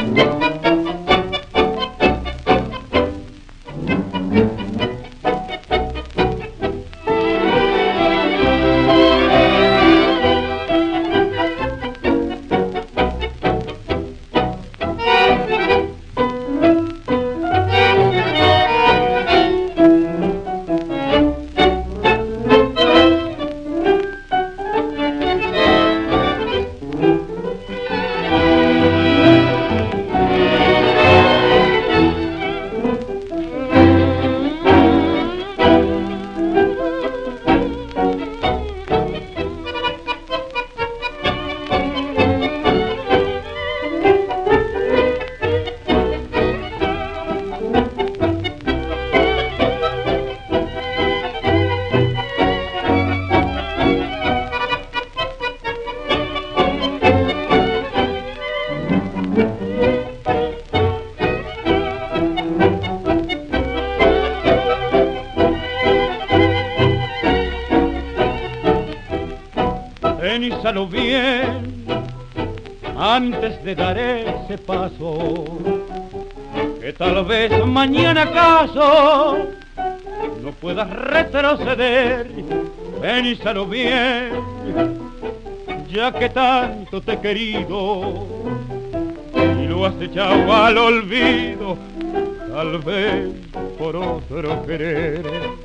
Piénsalo bien antes de dar ese paso, que tal vez mañana acaso no puedas retroceder. Piénsalo bien, ya que tanto te he querido y lo has echado al olvido, tal vez por otro querer.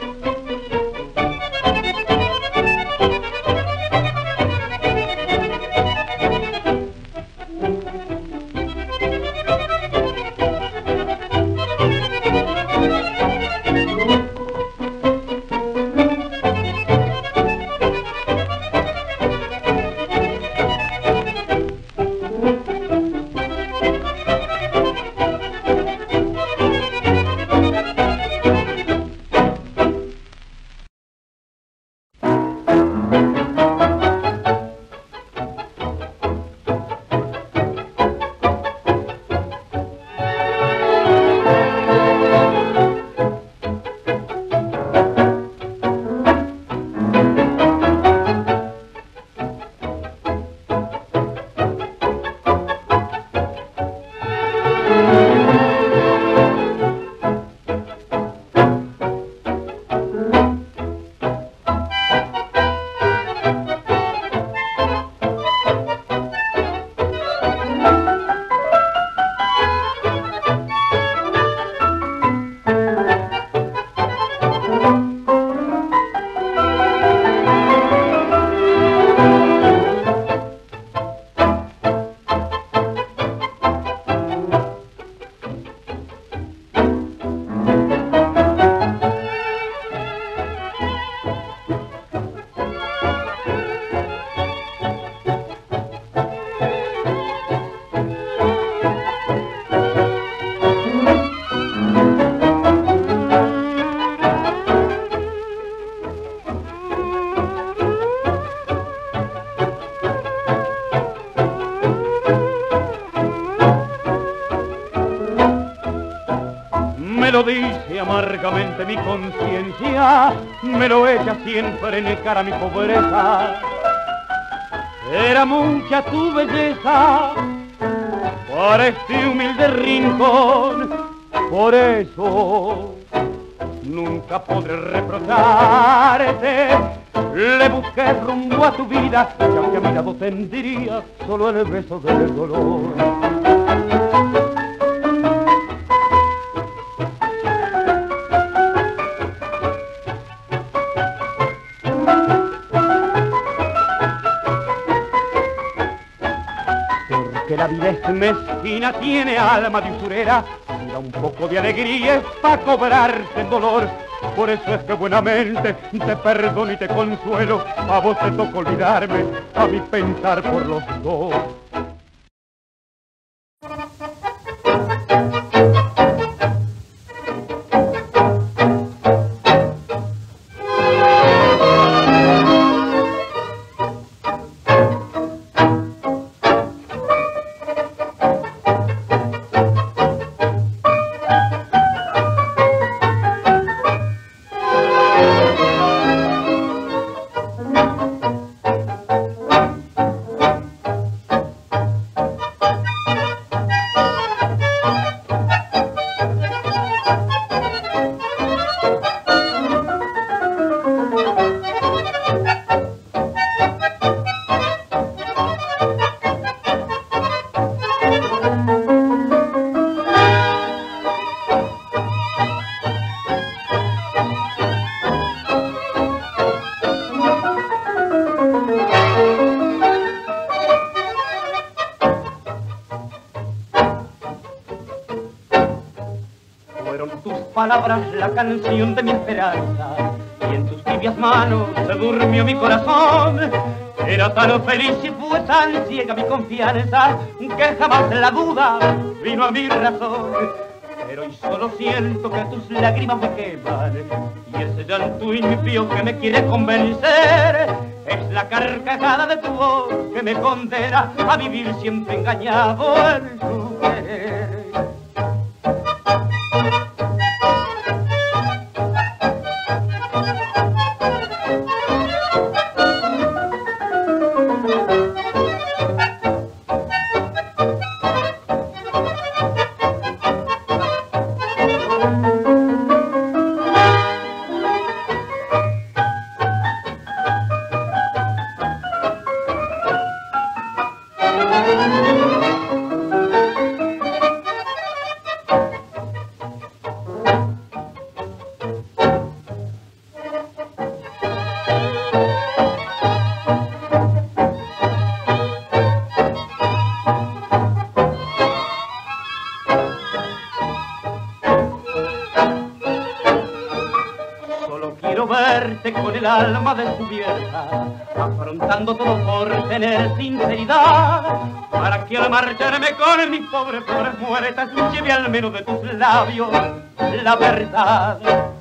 Me lo dice amargamente mi conciencia, me lo echa siempre en cara mi pobreza. Era mucha tu belleza para este humilde rincón, por eso nunca podré reprocharte. Le busqué rumbo a tu vida, y aunque a mi lado tendría solo el beso del dolor. Que la vida es mezquina, tiene alma de usurera, da un poco de alegría para cobrarte el dolor. Por eso es que buenamente te perdono y te consuelo. A vos te toca olvidarme, a mí pensar por los dos. fueron tus palabras la canción de mi esperanza, y en tus tibias manos se durmió mi corazón. Era tan feliz y fue tan ciega mi confianza, que jamás la duda vino a mi razón. Pero hoy solo siento que tus lágrimas me queman, y ese llanto impío que me quiere convencer es la carcajada de tu voz que me condena a vivir siempre engañado en tu querer. Con el alma descubierta, afrontando todo por tener sinceridad, para que al marcharme con mis pobres flores muertas lleve al menos de tus labios la verdad.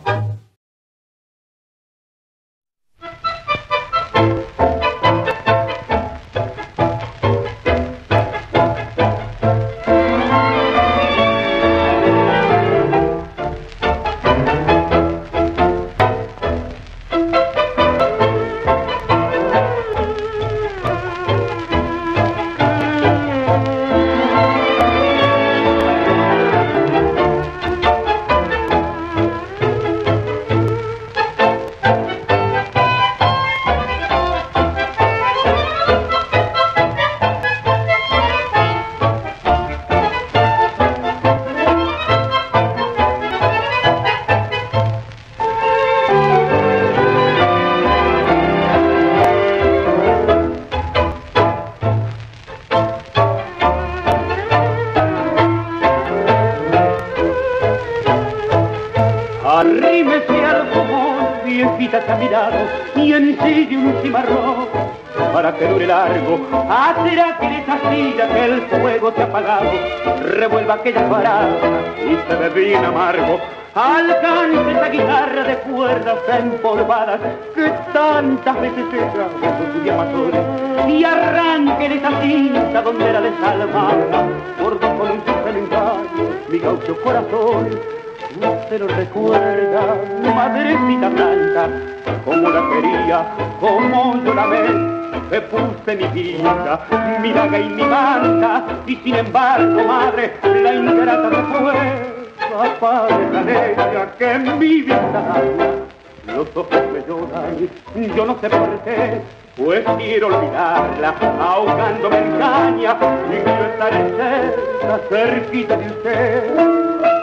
Arrímese al fogón, viejita que ha mirado, y ensille un cimarrón para que dure largo. Hacerá que en esa silla que el fuego te ha apagado revuelva aquella parada y se ve bien amargo. Alcance esa guitarra de cuerdas empolvadas que tantas veces se grabó con sus llamazones, y arranque en esa cinta donde era desalmada por dos con un simple engaño mi gaucho corazón. Se lo recuerda, madrecita blanca, como la quería, como yo la amé, que puse mi vida, mi daga y mi manta, y sin embargo, madre, la ingrata se fue. Apaga de ella que en mi vida los ojos me lloran, yo no sé por qué, pues quiero olvidarla, ahogándome en caña, y quiero estar cerquita de usted.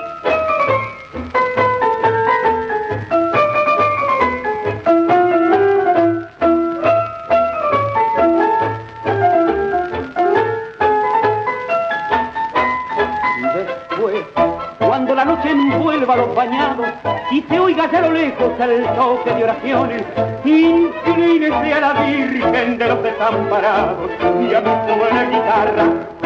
Cuando la noche envuelva a los bañados y se oiga ya a lo lejos el toque de oraciones, inclínese a la Virgen de los Desamparados y a mi buena guitarra